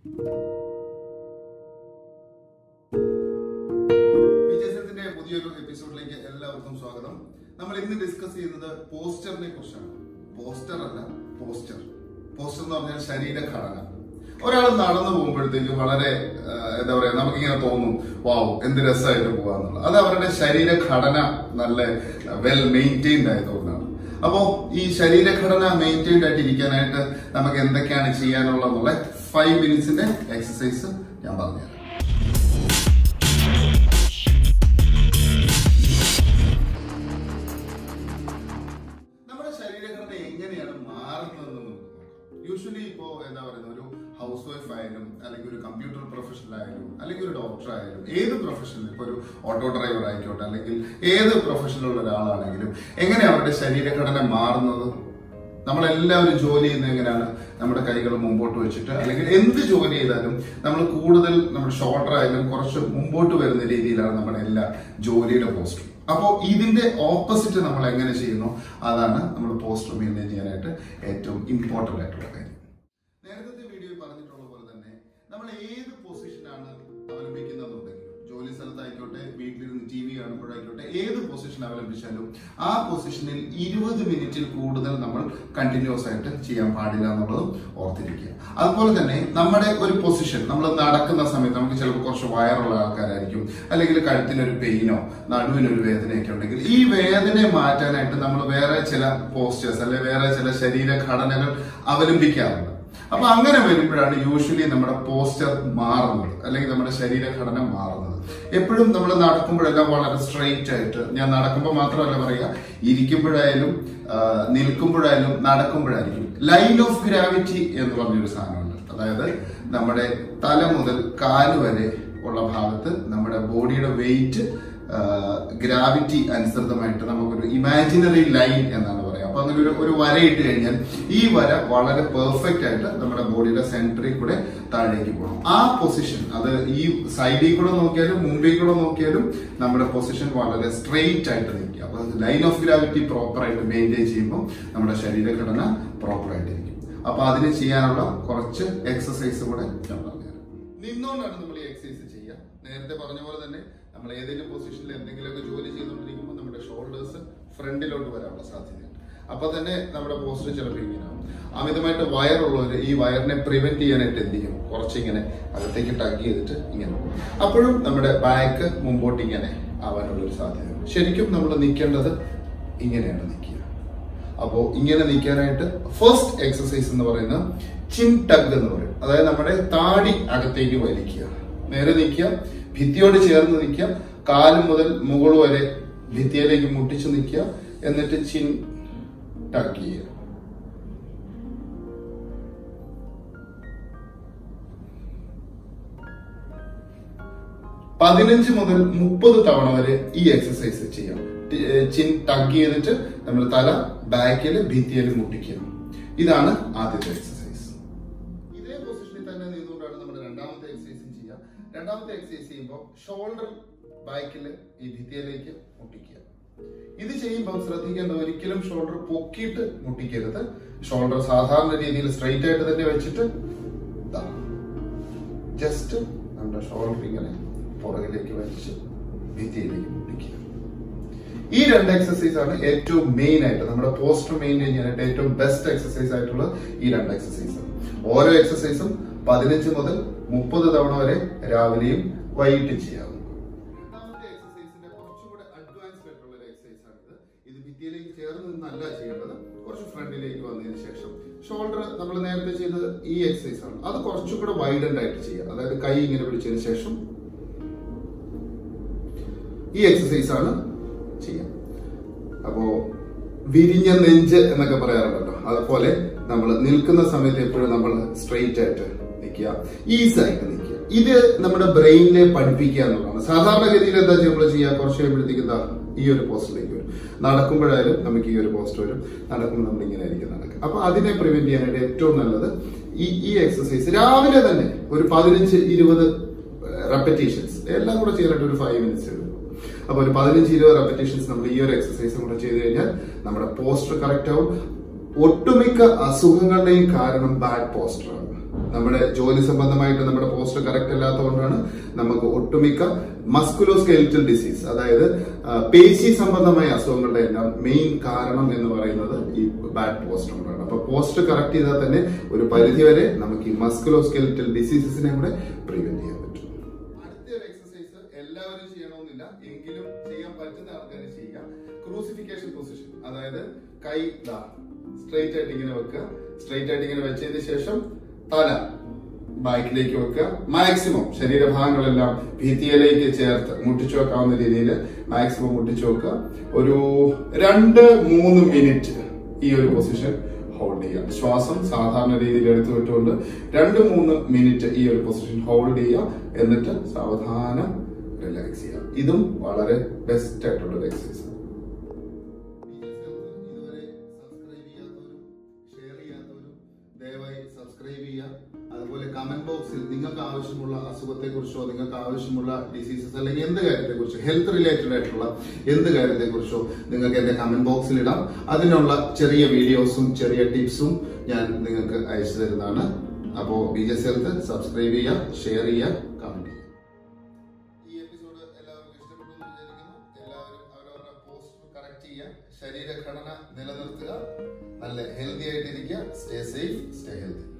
വിജയസത്തിന്റെ പുതിയൊരു എപ്പിസോഡിലേക്ക് എല്ലാവർക്കും സ്വാഗതം. നമ്മൾ ഇന്ന് ഡിസ്കസ് ചെയ്യുന്നത് പോസ്റ്ററിനെ കുറിച്ചാണ്. പോസ്റ്റർ അല്ല, പോസ്റ്റർ. പോസ്റ്റർ എന്ന് പറഞ്ഞാൽ ശരീരഘടന. ഒരാൾ നടന്നു പോകുമ്പോഴത്തേക്ക് വളരെ എന്താ പറയാ, നമുക്കിങ്ങനെ തോന്നും, വാവ് എന്ത് രസമായിട്ട് പോവാന്നുള്ളത്. അത് അവരുടെ ശരീരഘടന നല്ല വെൽ മെയിൻറ്റെയിൻഡ് ആയതുകൊണ്ടാണ്. അപ്പോ ഈ ശരീരഘടന മെയിൻറ്റെയിൻഡ് ആയിട്ട് ഇരിക്കാനായിട്ട് നമുക്ക് എന്തൊക്കെയാണ് ചെയ്യാനുള്ളതെന്നുള്ള 5 മിനിറ്റ്സിന്റെ എക്സസൈസ് ഞാൻ പറഞ്ഞുതരാം. നമ്മുടെ ശരീരഘടന എങ്ങനെയാണ് മാറുന്നതെന്ന് നമുക്ക് നോക്കാം. യൂഷ്വലി ഇപ്പോ എന്താ പറയുന്നത്, ഒരു ഹൗസ് വൈഫ് ആയാലും അല്ലെങ്കിൽ ഒരു കമ്പ്യൂട്ടർ പ്രൊഫഷണൽ ആയാലും അല്ലെങ്കിൽ ഒരു ഡോക്ടർ ആയാലും ഏത് പ്രൊഫഷനിൽ, ഇപ്പൊ ഒരു ഓട്ടോ ഡ്രൈവർ ആയിക്കോട്ടെ അല്ലെങ്കിൽ ഏത് പ്രൊഫഷനിലുള്ള ഒരാളാണെങ്കിലും എങ്ങനെ അവരുടെ ശരീരഘടന മാറുന്നത്? നമ്മളെല്ലാവരും ജോലി ചെയ്യുന്നത് എങ്ങനെയാണ്? നമ്മുടെ കൈകൾ മുമ്പോട്ട് വെച്ചിട്ട്, അല്ലെങ്കിൽ എന്ത് ജോലി ചെയ്താലും നമ്മൾ കൂടുതൽ നമ്മുടെ ഷോൾഡർ ആയാലും കുറച്ച് മുമ്പോട്ട് വരുന്ന രീതിയിലാണ് നമ്മുടെ എല്ലാ ജോലിയുടെ പോസ്റ്റർ. അപ്പോൾ ഇതിന്റെ ഓപ്പോസിറ്റ് നമ്മൾ എങ്ങനെ ചെയ്യുന്നു, അതാണ് നമ്മൾ പോസ്റ്റർ മെയിൻറ്റെയിൻ ചെയ്യാനായിട്ട് ഏറ്റവും ഇമ്പോർട്ടന്റ് ആയിട്ടുള്ള കാര്യം. നേരത്തെ വീഡിയോയിൽ പറഞ്ഞിട്ടുള്ള പോലെ തന്നെ നമ്മൾ ഏത് പൊസിഷനാണ് അവലംബിക്കുന്നതെന്നുണ്ടെങ്കിലും, ജോലി സ്ഥലത്തായിക്കോട്ടെ, വീട്ടിലിരുന്ന് TV കാണുമ്പോഴായിക്കോട്ടെ, ഏത് പൊസിഷൻ അവലംബിച്ചാലും ആ പൊസിഷനിൽ 20 മിനിറ്റിൽ കൂടുതൽ നമ്മൾ കണ്ടിന്യൂസ് ആയിട്ട് ചെയ്യാൻ പാടില്ല എന്നുള്ളതും ഓർത്തിരിക്കുക. അതുപോലെ തന്നെ നമ്മുടെ ഒരു പൊസിഷൻ, നമ്മൾ നടക്കുന്ന സമയത്ത് നമുക്ക് ചിലപ്പോൾ കുറച്ച് വയറുള്ള ആൾക്കാരായിരിക്കും, അല്ലെങ്കിൽ കഴുത്തിനൊരു പെയിനോ നടുവിനൊരു വേദനയൊക്കെ ഉണ്ടെങ്കിൽ ഈ വേദനയെ മാറ്റാനായിട്ട് നമ്മൾ വേറെ ചില പോസ്റ്റേഴ്സ് അല്ലെങ്കിൽ വേറെ ചില ശരീരഘടനകൾ അവലംബിക്കാറുണ്ട്. അപ്പൊ അങ്ങനെ വരുമ്പോഴാണ് യൂഷ്വലി നമ്മുടെ പോസ്റ്റർ മാറുന്നത്, അല്ലെങ്കിൽ നമ്മുടെ ശരീരഘടന മാറുന്നത്. എപ്പോഴും നമ്മൾ നടക്കുമ്പോഴെല്ലാം വളരെ സ്ട്രെയിറ്റ് ആയിട്ട്, ഞാൻ നടക്കുമ്പോൾ മാത്രമല്ല പറയുക, ഇരിക്കുമ്പോഴായാലും നിൽക്കുമ്പോഴായാലും നടക്കുമ്പോഴായിരിക്കും ലൈൻ ഓഫ് ഗ്രാവിറ്റി എന്ന് പറഞ്ഞൊരു സാധനമുണ്ട്. അതായത് നമ്മുടെ തല മുതൽ കാല് വരെ ഉള്ള ഭാഗത്ത് നമ്മുടെ ബോഡിയുടെ വെയിറ്റ് ഗ്രാവിറ്റി അനുസൃതമായിട്ട് നമുക്കൊരു ഇമാജിനറി ലൈൻ എന്നാണ് പറയുക. അപ്പൊ അങ്ങനെ ഒരു വര ഇട്ട് കഴിഞ്ഞാൽ ഈ വര വളരെ പെർഫെക്റ്റ് ആയിട്ട് നമ്മുടെ ബോഡിയുടെ സെന്ററിൽ കൂടെ താഴേക്ക് പോകണം. ആ പൊസിഷൻ, അത് ഈ സൈഡിൽ കൂടെ നോക്കിയാലും മുമ്പിൽ കൂടെ നോക്കിയാലും നമ്മുടെ പൊസിഷൻ വളരെ സ്ട്രെയിറ്റ് ആയിട്ട് നിൽക്കുക. അപ്പൊ ലൈൻ ഓഫ് ഗ്രാവിറ്റി പ്രോപ്പർ ആയിട്ട് മെയിൻറ്റെയിൻ ചെയ്യുമ്പോൾ നമ്മുടെ ശരീരഘടന പ്രോപ്പർ ആയിട്ടിരിക്കും. അപ്പൊ അതിന് ചെയ്യാനുള്ള കുറച്ച് എക്സസൈസ് കൂടെ ഞാൻ പറഞ്ഞുതരാം. നിന്നുകൊണ്ടാണ് നമ്മൾ ഈ എക്സസൈസ് ചെയ്യുക. നേരത്തെ പറഞ്ഞ പോലെ തന്നെ നമ്മൾ ഏതെങ്കിലും പൊസിഷനിൽ എന്തെങ്കിലുമൊക്കെ ജോലി ചെയ്തുകൊണ്ടിരിക്കുമ്പോൾ നമ്മുടെ ഷോൾഡേഴ്സ് ഫ്രണ്ടിലോട്ട് വരാനുള്ള സാധ്യതയുണ്ട്. അപ്പൊ തന്നെ നമ്മുടെ പോസ്റ്റർ ചിലപ്പോൾ ഇങ്ങനെ ആവും. അമിതമായിട്ട് വയറുള്ളവർ ഈ വയറിനെ പ്രിവെന്റ് ചെയ്യാനായിട്ട് എന്ത് ചെയ്യും, കുറച്ചിങ്ങനെ അകത്തേക്ക് ടഗ് ചെയ്തിട്ട് ഇങ്ങനെ പോകും. അപ്പോഴും നമ്മുടെ ബാക്ക് മുമ്പോട്ട് ഇങ്ങനെ ആവാനുള്ളൊരു സാധ്യതയുണ്ട്. ശരിക്കും നമ്മൾ നിൽക്കേണ്ടത് ഇങ്ങനെയാണ് നിൽക്കുക. അപ്പോൾ ഇങ്ങനെ നിൽക്കാനായിട്ട് ഫസ്റ്റ് എക്സസൈസ് എന്ന് പറയുന്നത് ചിൻ ടഗ് എന്ന് പറയും. അതായത് നമ്മുടെ താടി അകത്തേക്ക് വലിക്കുക, നേരെ നിൽക്കുക, ഭിത്തിയോട് ചേർന്ന് നിൽക്കുക, കാല് മുതൽ മുകൾ വരെ ഭിത്തിയിലേക്ക് മുട്ടിച്ച് നിൽക്കുക, എന്നിട്ട് ചിൻ ടഗ് ചെയ്യുക. പതിനഞ്ച് മുതൽ 30 തവണ വരെ ഈ എക്സസൈസ് ചെയ്യാം. ചിൻ ടഗ് ചെയ്തിട്ട് നമ്മൾ തല ബാക്കിൽ ഭിത്തിയിൽ മുട്ടിക്കുക. ഇതാണ് ആദ്യത്തെ എക്സസൈസ്. ഇതേ പൊസിഷനിൽ തന്നെ നിന്നുകൊണ്ടാണ് നമ്മുടെ രണ്ടാമത്തെ എക്സസൈസും ചെയ്യുക. രണ്ടാമത്തെ എക്സസൈസ് ചെയ്യുമ്പോൾ ഷോൾഡർ ബാക്കിൽ ഈ ഭിത്തിയിലേക്ക് മുട്ടിക്കുക. ഇത് ചെയ്യുമ്പോൾ ശ്രദ്ധിക്കേണ്ട, ഒരിക്കലും ഷോൾഡർ പൊക്കിയിട്ട് മുട്ടിക്കരുത്. ഷോൾഡർ സാധാരണ രീതിയിൽ സ്ട്രെയിറ്റ് ആയിട്ട് തന്നെ വെച്ചിട്ട് ജസ്റ്റ് നമ്മുടെ ഷോൾഡർ ഇങ്ങനെ പുറകിലേക്ക് വലിച്ച് ഭിത്തിയിലേക്ക് മുട്ടിക്കുക. ഈ 2 എക്സസൈസ് ആണ് ഏറ്റവും മെയിൻ ആയിട്ട് നമ്മുടെ പോസ്റ്റർ മെയിൻറ്റെയിൻ ചെയ്യാനായിട്ട് ഏറ്റവും ബെസ്റ്റ് എക്സസൈസ് ആയിട്ടുള്ള ഈ 2 എക്സസൈസ്. ഓരോ എക്സസൈസും 15 മുതൽ 30 തവണ വരെ രാവിലെയും വൈകിട്ടും ചെയ്യാം. രണ്ടാമത്തെ എക്സസൈസിന്റെ കുറച്ചുകൂടെ അഡ്വാൻസ്ഡ് ആയിട്ടുള്ള ഒരു എക്സസൈസ് ആണിത്. ഇത് ഭിത്തിയിലേക്ക് ചേർന്ന് നിന്നല്ല ചെയ്യേണ്ടത്, കുറച്ച് ഫ്രണ്ടിലേക്ക് വന്നതിന് ശേഷം ഷോൾഡർ നമ്മൾ നേരത്തെ ചെയ്തത് ഈ എക്സസൈസ് ആണ്. അത് കുറച്ചുകൂടെ വൈഡൻഡ് ആയിട്ട് ചെയ്യാം. അതായത് കൈ ഇങ്ങനെ പിടിച്ചതിന് ശേഷം ഈ എക്സസൈസ് ആണ് ചെയ്യാം. അപ്പോ വിരിഞ്ഞ നെഞ്ച് എന്നൊക്കെ പറയാറുണ്ടല്ലോ, അതുപോലെ നമ്മൾ നിൽക്കുന്ന സമയത്ത് എപ്പോഴും നമ്മൾ സ്ട്രെയിറ്റ് ആയിട്ട് നിൽക്കുക, ഈസി ആയിട്ട് നിൽക്കുക. ഇത് നമ്മുടെ ബ്രെയിനിനെ പഠിപ്പിക്കുക എന്നുള്ളതാണ്. സാധാരണഗതിയിൽ എന്താ നമ്മൾ ചെയ്യുക, കുറച്ച് കഴിയുമ്പോഴത്തേക്ക് എന്താ ഈ ഒരു പോസ്റ്ററിലേക്ക് വരും. നടക്കുമ്പോഴായാലും നമുക്ക് ഈ ഒരു പോസ്റ്റർ വരും, നടക്കുമ്പോൾ നമ്മൾ ഇങ്ങനെ ആയിരിക്കും നടക്കുക. അപ്പൊ അതിനെ പ്രിവെന്റ് ചെയ്യാനായിട്ട് ഏറ്റവും നല്ലത് ഈ എക്സസൈസ് രാവിലെ തന്നെ ഒരു 15-20 റെപ്പറ്റീഷൻസ് എല്ലാം കൂടെ ചെയ്യാനായിട്ട് ഒരു 5 മിനിറ്റ്സ് എടുക്കും. അപ്പൊ ഒരു 15-20 റെപ്പറ്റീഷൻസ് നമ്മൾ ഈ ഒരു എക്സസൈസും കൂടെ ചെയ്ത് കഴിഞ്ഞാൽ നമ്മുടെ പോസ്റ്റർ കറക്റ്റ് ആവും. ഒട്ടുമിക്ക അസുഖങ്ങളുടെയും കാരണം ബാഡ് പോസ്റ്റർ ആണ്. നമ്മുടെ ജോലി സംബന്ധമായിട്ട് നമ്മുടെ പോസ്റ്റ് കറക്റ്റ് അല്ലാത്തതുകൊണ്ടാണ് നമുക്ക് ഒട്ടുമിക്ക മസ്കുലോസ്കെലിറ്റൽ ഡിസീസ്, അതായത് പേശി സംബന്ധമായ അസുഖങ്ങളുടെ എല്ലാം മെയിൻ കാരണം എന്ന് പറയുന്നത് ഈ ബാഡ് പോസ്റ്റർ കൊണ്ടാണ്. അപ്പൊ പോസ്റ്റ് കറക്റ്റ് ചെയ്താൽ തന്നെ ഒരു പരിധിവരെ നമുക്ക് ഈ മസ്കുലോസ്കെലിറ്റൽ ഡിസീസസിനെ കൂടെ പ്രിവെന്റ് ചെയ്യാൻ പറ്റും. അടുത്തൊരു എക്സസൈസ് എല്ലാവരും ചെയ്യണമെന്നില്ല, എങ്കിലും ചെയ്യാൻ പറ്റുന്ന ആൾക്കാർ ചെയ്യുക. ക്രൂസിഫിക്കേഷൻ പൊസിഷൻ, അതായത് കൈ സ്ട്രെയിറ്റ് ആയിട്ട് ഇങ്ങനെ വെക്കുക. സ്ട്രെയിറ്റ് ആയിട്ട് ഇങ്ങനെ വെച്ചതിന് ശേഷം തല ബാക്കിലേക്ക് വെക്കുക. മാക്സിമം ശരീരഭാഗങ്ങളെല്ലാം ഭിത്തിയിലേക്ക് ചേർത്ത് മുട്ടിച്ചു വെക്കാവുന്ന രീതിയിൽ മാക്സിമം മുട്ടിച്ചു വെക്കുക. ഒരു 2-3 മിനിറ്റ് ഈ ഒരു പൊസിഷൻ ഹോൾഡ് ചെയ്യുക. ശ്വാസം സാധാരണ രീതിയിൽ എടുത്തു വിട്ടുകൊണ്ട് 2-3 മിനിറ്റ് ഈ ഒരു പൊസിഷൻ ഹോൾഡ് ചെയ്യുക. എന്നിട്ട് സാവധാനം റിലാക്സ് ചെയ്യുക. ഇതും വളരെ ബെസ്റ്റ് ആയിട്ടുള്ള ഒരു എക്സസൈസ്. ദയവായി സബ്സ്ക്രൈബ് ചെയ്യുക. അതുപോലെ കമന്റ് ബോക്സിൽ നിങ്ങൾക്ക് ആവശ്യമുള്ള അസുഖത്തെ കുറിച്ചോ നിങ്ങൾക്ക് ആവശ്യമുള്ള ഡിസീസസ് അല്ലെങ്കിൽ എന്ത് കാര്യത്തെ കുറിച്ചോ ഹെൽത്ത് റിലേറ്റഡ് ആയിട്ടുള്ള എന്ത് കാര്യത്തെ കുറിച്ചോ നിങ്ങൾക്ക് എന്റെ കമന്റ് ബോക്സിൽ ഇടാം. അതിനുള്ള ചെറിയ വീഡിയോസും ചെറിയ ടിപ്സും ഞാൻ നിങ്ങൾക്ക് അയച്ചു തരുന്നതാണ്. അപ്പോ BJS ഹെൽത്ത് സബ്സ്ക്രൈബ് ചെയ്യുക, ഷെയർ ചെയ്യുക, കമന്റ് ചെയ്യുക. ഈ എപ്പിസോഡ് എല്ലാവർക്കും ഇഷ്ടപ്പെട്ടു എന്ന് വിചാരിക്കുന്നു. എല്ലാവരും അവരവരുടെ പോസ്റ്റ് കറക്റ്റ് ചെയ്യുക, ശരീരഘടന നിലനിർത്തുക, നല്ല ഹെൽത്തി ആയിട്ടിരിക്കുക. Stay safe, stay healthy.